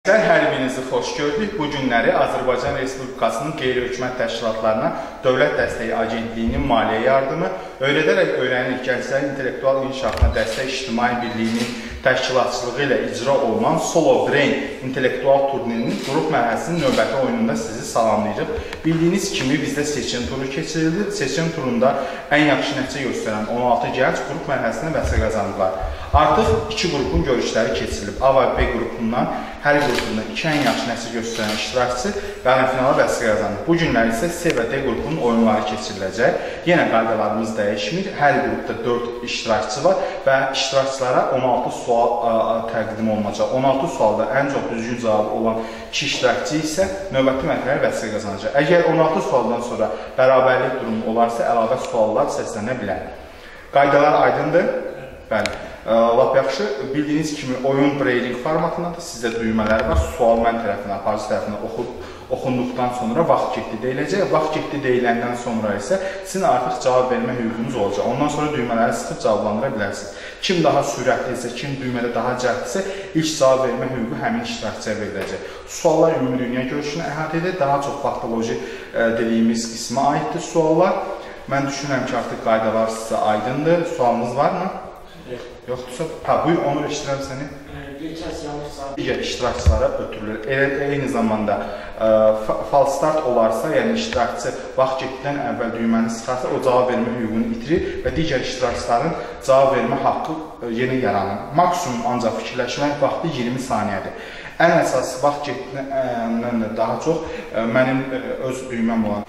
Hər birinizi xoş gördük. Bu günləri Azərbaycan Respublikasının qeyri-hökumət təşkilatlarına Dövlət Dəstəyi Agentliyinin maliyyə yardımı, Öyrədərək Öyrənirik Gənclərin İntellektual İnkişafına Dəstək İctimai Birliyinin təşkilatçılığı ilə icra olunan Solo Brain intellektual turnirinin qrup mərhələsinin növbəti oyununda sizi salamlayırıq. Bildiyiniz kimi bizdə seçim turu keçirildi. Seçim turunda ən yaxşı nəticə göstərən 16 gənc qrup mərhələsinə vəsə qazandılar. Artıq iki qrupun görüşləri keçirilib. A və B qrupundan hər qrupunda iki ən yaxşı nəticə göstərən iştirakçı yarımfinala vəsə qazandı. Bu günlər isə C və D qrupunun oyunları keçiriləcək. Yenə qaydalarımız dəyişmir. Hər qrupda 4 iştirakçı var və iştirakçılara 16 sual təqdim olunacaq. 16 sualda ən çox düzgün cavabı olan 2 iştirakçı isə növbəti mərhələyə vəsə qazanacaq. Əgər 16 sualdan sonra bərabərlik durumu olarsa, əlavə suallar səslənə bilər. Qaydalar aydındır? Bəli. Lap yaxşı, bildiyiniz kimi oyun breyling formatındadır, sizdə düymələri var, sual mən tərəfindən, aparıcı tərəfindən oxunduqdan sonra vaxt getdi deyiləcək, vaxt getdi deyiləndən sonra isə sizin artıq cavab vermə hüququnuz olacaq, ondan sonra düymələri sıxıb cavablandıra bilərsiniz. Kim daha sürətlisə, kim düymədə daha cəhddirsə, ilk cavab vermə hüququ həmin iştirakçıya veriləcək. Suallar ümumi dünya görüşünü əhatə edir, daha çox faktoloji dediyimiz qismə aiddir suallar. Mən düşünürəm ki, artıq qaydalar sizə aydındır, sualınız varmı? Yoxdursa, buyur, Onur, eşitirəm səni. Digər iştirakçılara ötürülür. Eyni zamanda false start olarsa, yəni iştirakçı vaxt getdidən əvvəl düyməni sıxarsa, o cavab vermə hüququnu itirir və digər iştirakçıların cavab vermə haqqı yeni yaranır. Maksimum ancaq fikirləşmək vaxtı 20 saniyədir. Ən əsas vaxt getdidən daha çox mənim öz düyməm olan.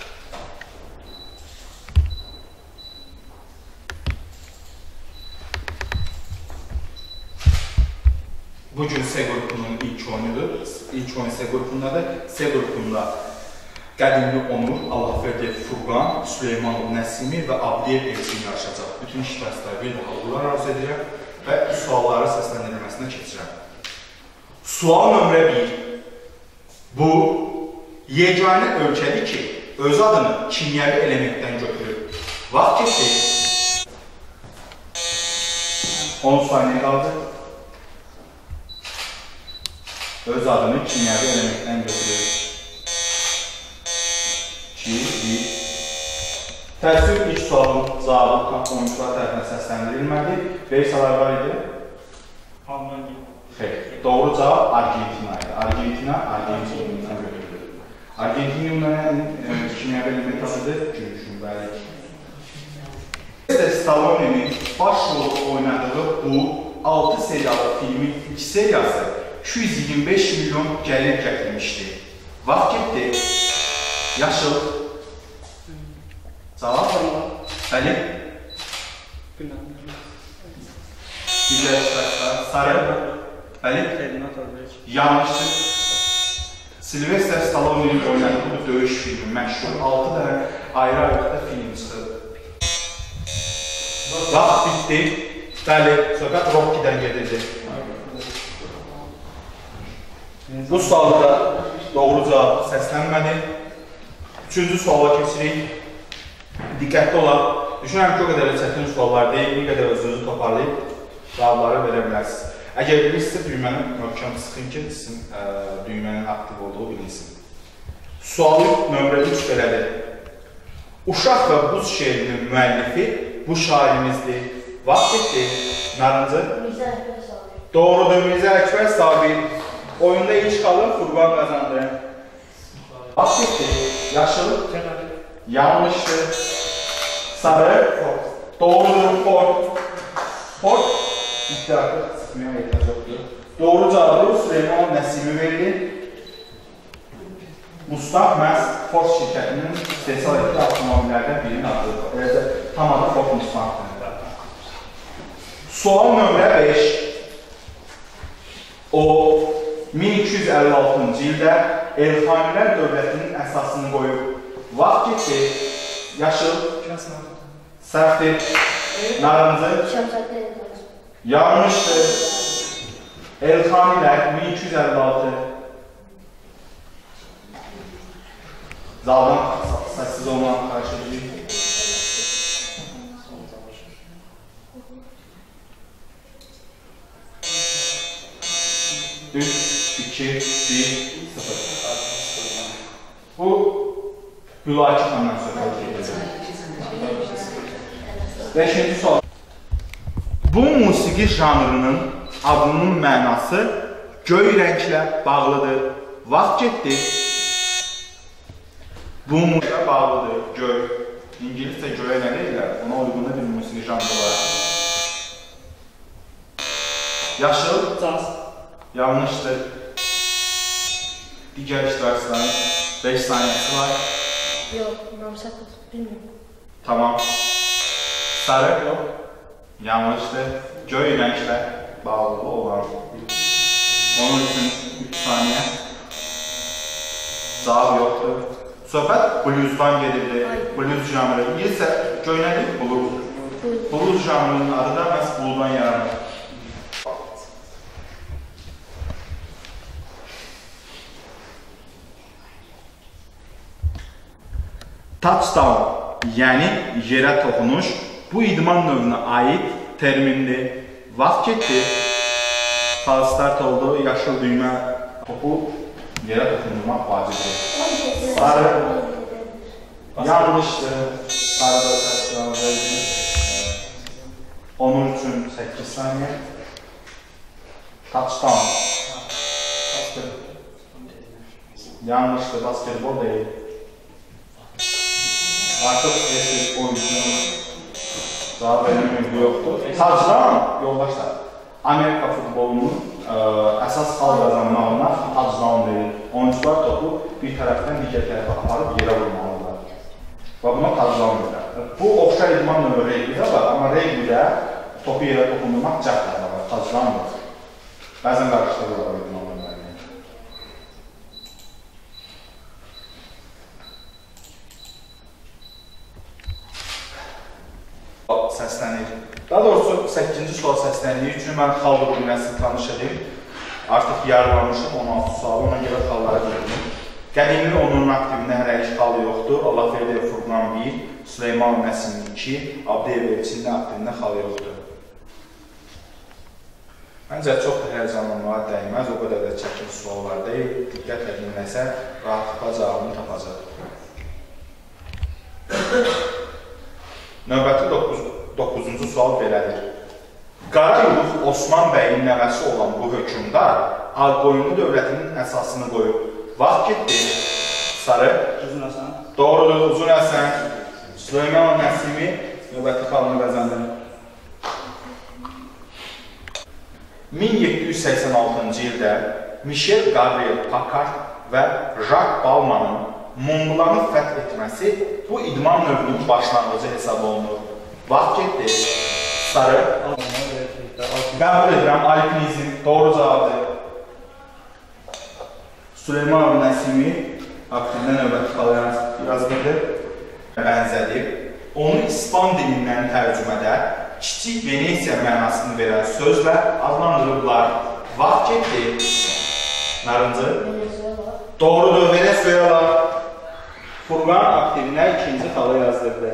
Bugün C qrupunun ilk oyunudur. İlk oyun C qrupundadır. C qrupunda Qədimli Onur, Allahverdiyev Furqan, Süleymanov Nəsimi və Abdiyev Elçin yarışacaq. Bütün iştirakçılara bir daha uğurlar arzu edirəm və sualları səsləndirilməsinə keçirəm. Sual nömrə 1. Bu, yeganə ölkədir ki, öz adını kimyəvi elementdən götürür. Vaxt keçdi. 10 saniyə qaldı. Öz adını kimyəvi elementdən götürür. 2, 1. Təəssüf ilk sualın cavabı oyuncular tərəfindən səsləndirilmədi. Versalar var idi? Almanya. Xeyr. Doğru cavab Argentina idi. Argentina götürülür. Argentina'nın kimyəvi element adıdır. Gümüşün, bəli. Stallone'nin baş rolu oynadığı bu 6 seriyalı filmin 2 seriyası 225 milyon gəlir gətirmişdi. Vaxt getdi. Yaşıl. Cavab var mı? Bəli. Digər iştirakçılar. Sarı. Bəli. Yanlışdır. Silvester Stallone'nin oynadığı bu döyüş filmi məşhur 6 dənə ayrı-ayrıqda film çıxır. Vaxt bitdi. Bəli, söhbət Rocky'dən gedirdi. Bu sualda doğru cavab səslənmədi. Üçüncü suala keçirik. Diqqətli olaq. Düşünürəm ki, o qədər çətin suallar deyil, bir qədər özünüzü toparlayıb cavabları verə bilərsiniz. Əgər bilirsinizsə, düyməni möhkəm sıxın ki, sizin düymənin aktiv olduğu bilinsin. Sualı nömrə 3 belədir. Uşaq və Buz şeirinin müəllifi bu şairimizdir. Vaxt getdi. Narıncı? Doğrudur, Mirzə Əkbər Sabir. Oyunda ilk qalır, Furqan qazandı. Vaxt getdi. Yaşıl? Yanlışdır. Sarı? Doğrudur, Ford. Ford iddiaqı sıxmaya ehtiyac yoxdur. Doğru cavabı Süleymanov Nəsimi verdi. Mustaf məhz Ford şirkətinin istehsal etdiyi avtomobillərdən birinin adıdır. Eləcə tam adı Ford Mustafdır. Sual nömrə 5. O 1256-cı ildə Elxanilər dövlətinin əsasını qoyub. Vaxt getdi. Yaşıl. Səhvdir. Narıncı. Yanlışdır. Elxanilər 1256. Zaldan səssiz olmadan xahiş edirik. Düz. 2, 1, 0. Bu Hülaki xandan söhbət gedir. 5-ci sual. Bu musiqi janrının adının mənası göy rənglə bağlıdır. Vaxt getdi. Bu musiqiyə bağlıdır. Göy. İngiliscə göyə nə deyirlər? Ona uyğun bir musiqi janrı var. Yaşıl. Caz. Yanlışdır. Digər iştirakçıların 5 saniyəsi var. Yox, namsatdır, bilmiyorum. Tamam. Sarı. Yox. Yanlışdır. Göy rənglə bağlı olan. Onun üçün 3 saniyə. Cavab yoxdur. Söhbət bluzdan gedirdi. Bluz janrı. İngilizcə göy nədir? Bluz. Bluz janrının adı da məhz bludan yaranır. Touchdown, yəni yerə toxunuş, bu idman növünə aid termindir. Vaxt getdi. Fal start oldu. Yaşıl düymə topu yerə toxundurmaq vacibdir. Sarı. Yanlışdır. Sarı da touchdown verdi. Onun üçün 8 saniyə. Touchdown. Yanlışdır. Basketbol deyil. Artıq oyuncunun cavab vermək yoxdur. Touchdown, yoldaşlar, Amerika futbolunun əsas xal qazanmağına touchdown verir. Oyuncular topu bir tərəfdən digər tərəfə aparıb yerə vurmalılar. Və buna touchdown verir. Bu oxşar idman növü regbidə var, amma regbidə topu yerə toxundurmaq cəhd var, touchdown verir. Bəzən qarışdırılır idman növlərini. Səslənir. Daha doğrusu 8-ci sual səsləndiyi üçün mən xalq bilməsini tanış edeyim. Artıq yarılamışım 16 sualı, ona görə xalqlara bildim. Qədimli onun aktivində hələ heç xal yoxdur. Allahverdiyev Furqan 1, Süleyman Nəsim 2, Abdeyev Elçinin aktivində xal yoxdur. Məncə çox da həyəcanlanmağa dəyməz, o qədər də çəkin suallar deyil. Diqqətlə dinləsə, rahatlıqla cavabını tapacaq. Növbəti 9-cu sual belədir. Qarayılıq Osman bəyin nəvəsi olan bu hökümdar Ağqoyunlu dövlətinin əsasını qoyub. Vaxt getdi. Sarı. Uzun Həsən. Doğrudur, Uzun Həsən. Süleyman Nəsimi növbəti xalını qazanır. 1786-cı ildə Michel Gabriel Packard və Jacques Balmanın Montblanc'ı fəth etməsi bu idman növünün başlanğıcı hesab olunur. Vaxt getdi. Sarı. Qəbul edirəm, alpinizm. Doğru cavabdır. Süleyman Nəsimi aktivdə növbəti xalı yazılır. Bənzədir. Onu İspan dilindən tərcümədə Kiçik Venesiya mənasını verən sözlə adlandırıblar. Vaxt getdi. Narıncı. Doğrudur, Venezuela. Furqan aktivinə ikinci xalı yazdırdı.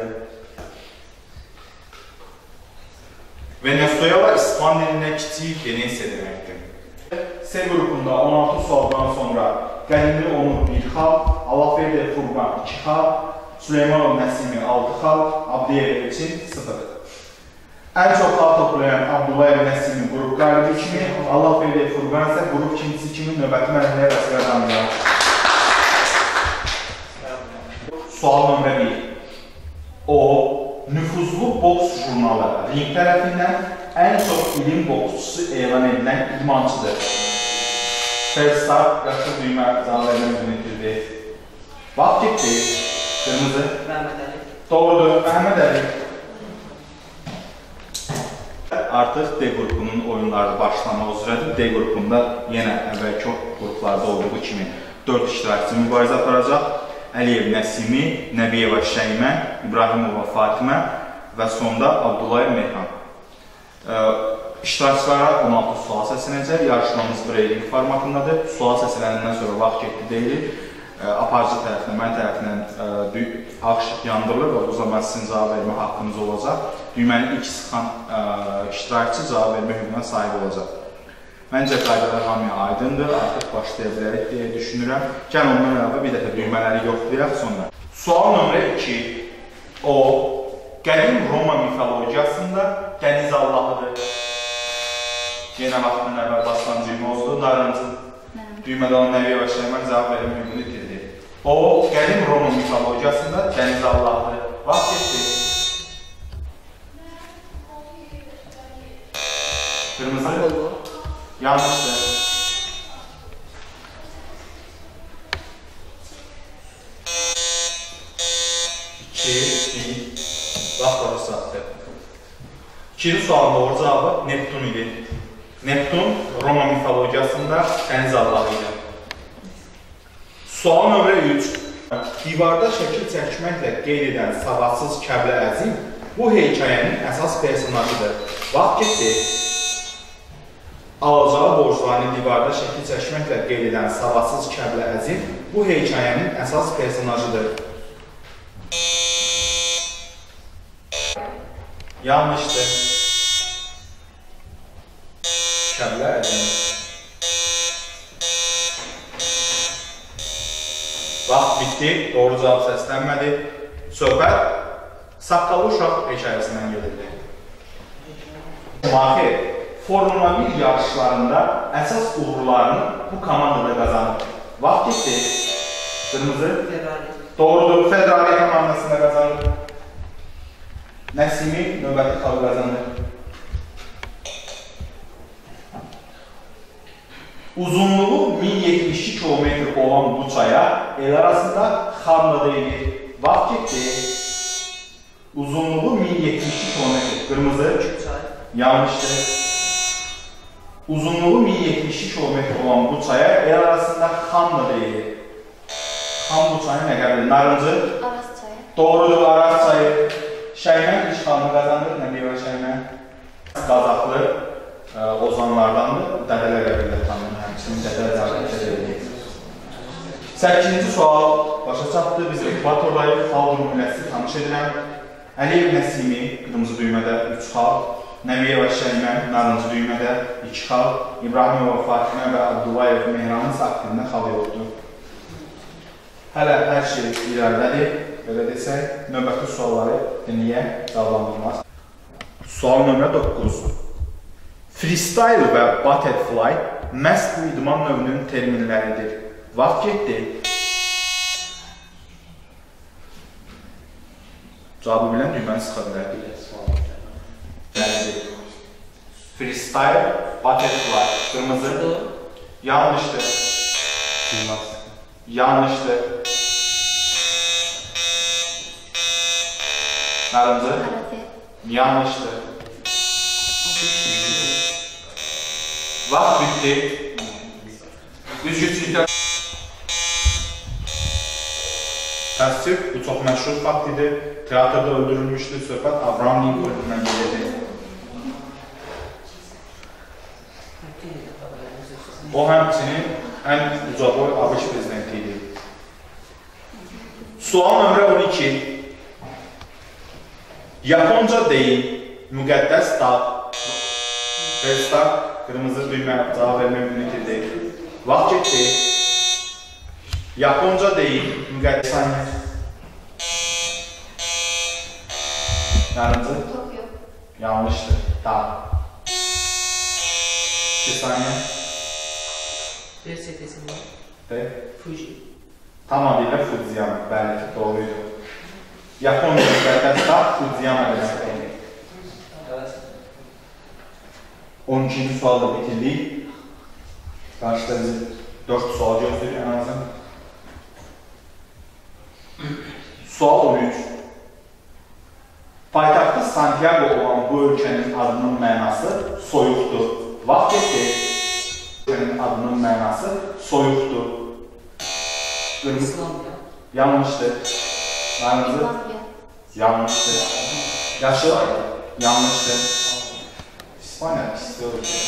Venezuela İspan dilində Kiçik Venesiya deməkdir. C qrupunda 16 sualdan sonra Qədimli Onur 1 xal, Allahverdiyev Furqan 2 xal, Süleymanov Nəsimi 6 xal, Abdeyev Elçin 0. Ən çox xal toplayan Abdullayev Nəsimi qrup qalibi kimi, Allahverdiyev Furqan isə qrup ikincisi kimi növbəti mərhələyə vəsi qazanırlar. Sual nömrə 1. O, nüfuzlu boks jurnalı Ring tərəfindən ən çox ilim boksçusu elan edilən idmançıdır. Felstar, yaşlı düymə cavablarını yönetildi. Vaxt getdi. Qırmızı. Məhəmməd Əli. Doğrudur, Məhəmməd Əli. Artıq D qrupunun oyunları başlamaq üzrədir. D qrupunda yenə əvvəlki qruplarda olduğu kimi 4 iştirakçı mübarizə aparacaq. Əliyev Nəsimi, Nəbiyeva Şəymən, İbrahimova Fatimə və sonda Abdullayev Mehran. İştirakçılara 16 sual səslənəcək. Yarışmamız breyling formatındadır. Sual səslənəndən sonra vaxt getdi deyilir. Aparıcı tərəfindən, mən tərəfindən ağ işıq yandırılır və bu zaman sizin cavab vermə haqqınız olacaq. Düyməni ilk sıxan iştirakçı cavab vermə hüququna sahib olacaq. Məncə qaydalar hamıya aydındır, artıq başlaya bilərik deyə düşünürəm. Gəl ondan əlavə bir dəfə düymələri yoxlayaq sonra. Sual nömrə 2. O, qədim Roma mifologiyasında dəniz allahıdır. Yenə vaxtın əvvəl basılan düymə oldu, narıncı. Düymədə olan Nəbiyə və Şeymən cavab verim hüququnu itirdi. O, qədim Roma mifologiyasında dəniz allahıdır. Vaxt getdi. Qırmızı. Yanlışdır. Vaxt orası saatdir. İkinci sualın doğru cavabı Neptun idi. Neptun Roma mifologiyasında dəniz allahı idi. Sual nömrə 3. Divarda şəkil çəkməklə qeyd edən savadsız Kəblə Əzim bu hekayənin əsas personajıdır. Vaxt getdi. Alacağı borclarını divarda şəkil çəkməklə qeyd edən savadsız Kəblə Əzim bu hekayənin əsas personajıdır. Yanlışdır. Kəblə Əzim. Vaxt bitdi, doğru cavab səslənmədi. Söhbət Saqqalı uşaq hekayəsindən gedirdi. Mahir, Formula 1 yarışlarında əsas uğurlarını bu komandada qazanır. Vaxt getdi. Qırmızı. Ferrari. Doğrudur, Ferrari komandasında qazanır. Nəsimi növbəti xalı qazanır. Uzunluğu 1072 km olan bu çaya el arasında xanla deyilir. Vaxt getdi. Uzunluğu 1072 km. Qırmızı. Yanlışdır. Uzunluğu 1072 km olan bu çaya el arasında xanla deyilir. Xan bu çayı nə qəbul? Narıncı. Aras çayı. Doğrudur, Aras çayı. Şəymən işğalını qazanır. Nəbiyə və Şəymən. Qazaqlı ozanlardandır. Dədələr qəbildə tanınır. Həmçinin dədələr qəbildə deyilir. 8-ci sual başa çatdı. Biz ekvatordayıq. Xalq nümunəsi tanış edirəm. Əliyev Nəsimi, qırmızı düymədə 3 xalq. Nəbiyə və Şəymən, narıncı düymədə 2 xalq. İbrahimova, Fatimə və Abdullayev, Mehranın saatlarında xal yoxdur. Hələ hər şey irəlidədir. Belə desək, növbəti sualları dinləyək, cavablandırmaz. Sual nömrə 9. Freestyle və butterfly məhz bu idman növünün terminləridir. Vaxt getdi. Cavabı bilən düyməni sıxa bilər. Bəlidir. Freestyle, butterfly. Qırmızı. Yanlışdır. Yanlışdır. Narıncı. Yanlışdır. Vaxt bitdi. Üzgüçlüklər. Təəssüf, bu çox məşhur fakt idi. Teatrda öldürülmüşdü. Söhbət Abraham Lincoln'dan gelirdi. O həmçinin ən uca boy ABŞ prezidenti idi. Sual nömrə 12. Yaponca deyil, müqəddəs dağ. Restart, qırmızı düymə cavab vermək mümkün deyil. Vaxt getdi. Yaponca deyil, müqəddəs saniyə. Narıncı? Tokyo. Yanlışdır. Dağ. 2 saniyə. Fuji. Tam adıyla Fujiyama. Bəli, doğruydu. Japonya müqəddəs dağ Fujiyama deməkdir. 12-ci sualda bitirdik. Qarşıda bizi 4 sual gözləyir ən azından. Sual 13. Paytaxtı Santiago olan bu ölkənin adının mənası soyuqdur. Vaxt getdi. Ölkənin adının mənası soyuqdur. İslamya. Yanlışdır. Narıncı. Yanlışdır. Yaşıl. Yanlışdır. İspanya istiyor ki.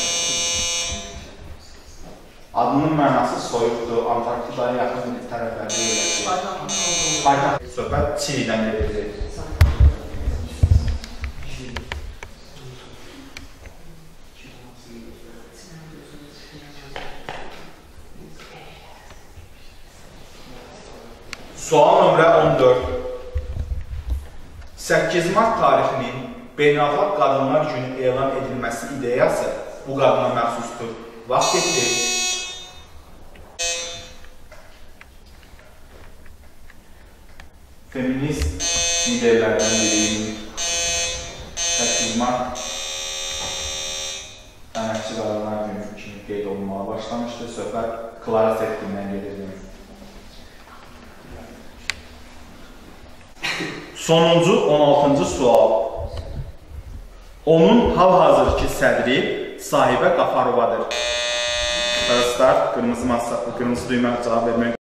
Adının mənası soyuqdur. Antarktidaya yaxın tərəflərdə yerləşir. Paytaxt. Söhbət Çilidən gedir. Sual nömrə 14. 8 mart tarixinin Beynəlxalq Qadınlar Günü elan edilməsi ideyası bu qadına məxsusdur. Vaxt getdi. Feminist liderlərdən biriyim. 8 mart Əməkçi Qadınlar Günü kimi qeyd olunmağa başlamışdı. Söhbət Klara Zetkindən gedirdi. Sonuncu 16-cı sual. Onun hal-hazırki sədri Sahibə Qafarovadır. Start, qırmızı düymə cavab vermək